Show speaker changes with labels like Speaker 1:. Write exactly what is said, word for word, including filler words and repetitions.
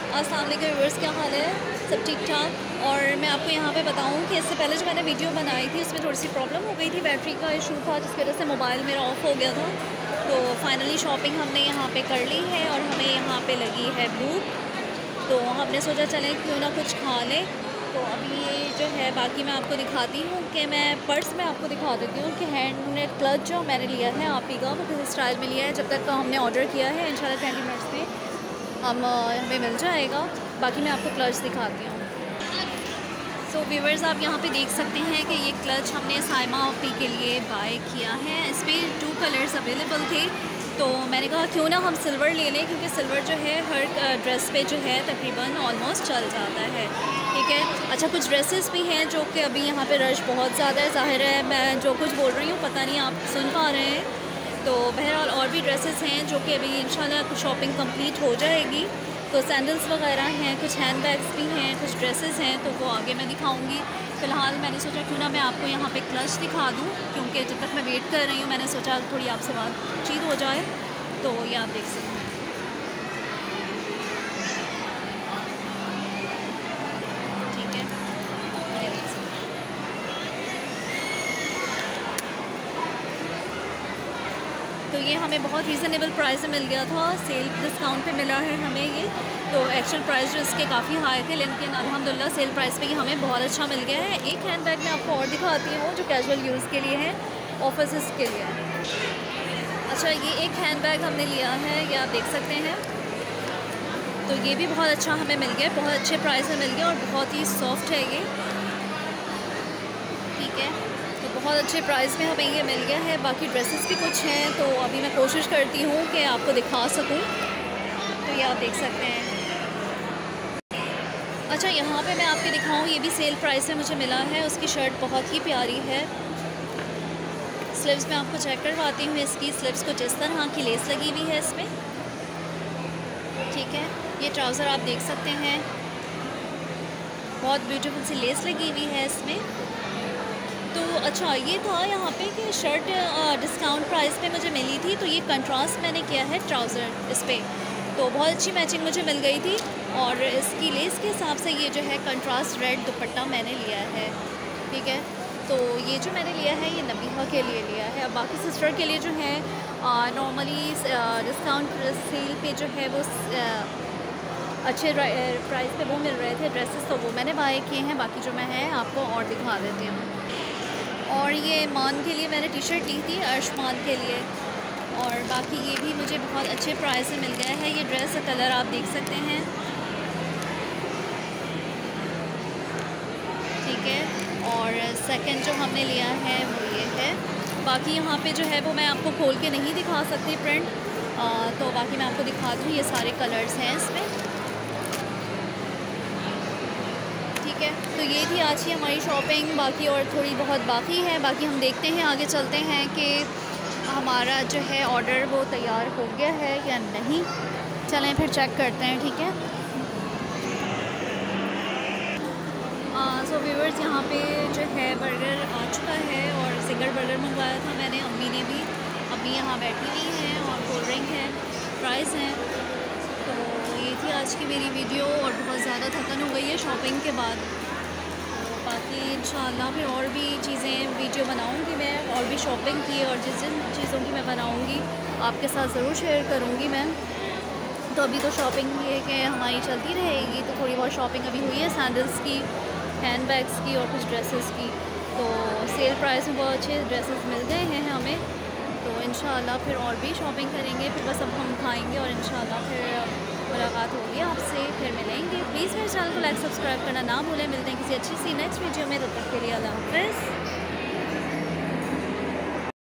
Speaker 1: अस्सलाम वालेकुम व्यूअर्स, क्या हाल है? सब ठीक ठाक। और मैं आपको यहाँ पे बताऊँ कि इससे पहले जो मैंने वीडियो बनाई थी उसमें थोड़ी सी प्रॉब्लम हो गई थी, बैटरी का इशू था जिसकी वजह से मोबाइल मेरा ऑफ हो गया था। तो फाइनली शॉपिंग हमने यहाँ पे कर ली है और हमें यहाँ पे लगी है भूख, तो हमने सोचा चलें क्यों ना कुछ खा लें। तो अभी ये जो है बाकी मैं आपको दिखाती हूँ कि मैं पर्स में आपको दिखा देती हूँ कि हैंड क्लच जो मैंने लिया है आप ही का वो किस स्टाइल में लिया है। जब तक का हमने ऑर्डर किया है इंशाल्लाह ट्वेंटी मिनट्स में हम हमें मिल जाएगा। बाकी मैं आपको क्लच दिखाती हूँ। सो व्यूअर्स, आप यहाँ पे देख सकते हैं कि ये क्लच हमने साइमा आपी के लिए बाय किया है। इस पर टू कलर्स अवेलेबल थे, तो मैंने कहा क्यों ना हम सिल्वर ले लें, क्योंकि सिल्वर जो है हर ड्रेस पे जो है तकरीबन ऑलमोस्ट चल जाता है। ठीक है। अच्छा, कुछ ड्रेसेस भी हैं जो कि अभी यहाँ पे रश बहुत ज़्यादा है। ज़ाहिर है मैं जो कुछ बोल रही हूँ पता नहीं आप सुन पा रहे हैं। तो बहरहाल और भी ड्रेसेस हैं जो कि अभी इंशाल्लाह कुछ शॉपिंग कंप्लीट हो जाएगी। तो सैंडल्स वगैरह हैं, कुछ हैंड बैग्स भी हैं, कुछ ड्रेसेस हैं, तो वो आगे मैं दिखाऊंगी। फ़िलहाल मैंने सोचा क्यों ना मैं आपको यहाँ पे क्लच दिखा दूँ, क्योंकि जब तक मैं वेट कर रही हूँ मैंने सोचा थोड़ी आपसे बातचीत हो जाए। तो ये आप देख सकते हैं। ठीक है, ये देख सकते हैं। तो ये हमें बहुत रीज़नेबल प्राइस में मिल गया था, सेल डिस्काउंट पे मिला है हमें ये। तो एक्चुअल प्राइस जो इसके काफ़ी हाई थे, लेकिन अल्हम्दुलिल्लाह सेल प्राइस पे ये हमें बहुत अच्छा मिल गया है। एक हैंड बैग मैं आपको और दिखाती हूँ जो कैजुअल यूज़ के लिए है, ऑफिस के लिए है। अच्छा, ये एक हैंड बैग हमने लिया है, ये आप देख सकते हैं। तो ये भी बहुत अच्छा हमें मिल गया, बहुत अच्छे प्राइस में मिल गया और बहुत ही सॉफ्ट है ये। ठीक है, तो बहुत अच्छे प्राइस में हमें ये मिल गया है। बाकी ड्रेसेस भी कुछ हैं, तो अभी मैं कोशिश करती हूँ कि आपको दिखा सकूँ। तो ये आप देख सकते हैं। अच्छा, यहाँ पे मैं आपको दिखाऊँ, ये भी सेल प्राइस में मुझे मिला है। उसकी शर्ट बहुत ही प्यारी है। स्लीव्स में आपको चेक करवाती हूँ, इसकी स्लीव्स कुछ इस तरह की लेस लगी हुई है इसमें। ठीक है, ये ट्राउज़र आप देख सकते हैं, बहुत ब्यूटीफुल सी लेस लगी हुई है इसमें। तो अच्छा, ये था यहाँ पे कि शर्ट डिस्काउंट प्राइस पे मुझे मिली थी, तो ये कंट्रास्ट मैंने किया है ट्राउज़र इस पर, तो बहुत अच्छी मैचिंग मुझे मिल गई थी। और इसकी लेस के हिसाब से ये जो है कंट्रास्ट रेड दुपट्टा मैंने लिया है। ठीक है, तो ये जो मैंने लिया है ये नबीहा के लिए लिया है। अब बाकी सिस्टर के लिए जो है नॉर्मली डिस्काउंट सेल पे जो है वो आ, अच्छे प्राइस पे वो मिल रहे थे ड्रेसेस, तो वो मैंने बाय किए हैं। बाकी जो मैं है आपको और दिखा देती हूँ। और ये मान के लिए मैंने टी शर्ट ली थी, अर्शमान के लिए। और बाकी ये भी मुझे बहुत अच्छे प्राइस में मिल गया है। ये ड्रेस का कलर आप देख सकते हैं। ठीक है, और सेकंड जो हमने लिया है वो ये है। बाकी यहाँ पे जो है वो मैं आपको खोल के नहीं दिखा सकती प्रिंट, आ, तो बाकी मैं आपको दिखा दूँ, ये सारे कलर्स हैं इसमें। ठीक है, तो ये थी आज की हमारी शॉपिंग। बाकी और थोड़ी बहुत बाकी है, बाकी हम देखते हैं आगे चलते हैं कि हमारा जो है ऑर्डर वो तैयार हो गया है या नहीं। चलें फिर चेक करते हैं। ठीक है। सो व्यूअर्स, यहाँ पे जो है बर्गर आ चुका है और सिंगल बर्गर मंगवाया था मैंने। अम्मी ने भी अम्मी यहाँ बैठी हुई हैं और कोल्ड ड्रिंक है, फ्राइज़ हैं। तो ये थी आज की मेरी वीडियो और बहुत ज़्यादा थकन हो गई है शॉपिंग के बाद। तो बाकी इंशाल्लाह फिर और भी चीज़ें वीडियो बनाऊँगी मैं, और भी शॉपिंग की और जिस जिन चीज़ों की मैं बनाऊँगी आपके साथ ज़रूर शेयर करूँगी मैं। तो अभी तो शॉपिंग ये कि हमारी चलती रहेगी, तो थोड़ी बहुत शॉपिंग अभी हुई है सैंडल्स की, हैंड बैग्स की और कुछ ड्रेसेस की। तो सेल प्राइस में बहुत अच्छे ड्रेसेस मिल गए हैं हमें। तो इंशाल्लाह फिर और भी शॉपिंग करेंगे, फिर बस अब हम खाएंगे और इंशाल्लाह फिर मुलाकात होगी आपसे, फिर मिलेंगे। प्लीज़ मेरे चैनल को लाइक सब्सक्राइब करना ना भूलें। मिलते हैं किसी अच्छी सी नेक्स्ट वीडियो में, तब तक के लिए अल्लाह हाफ़िज़।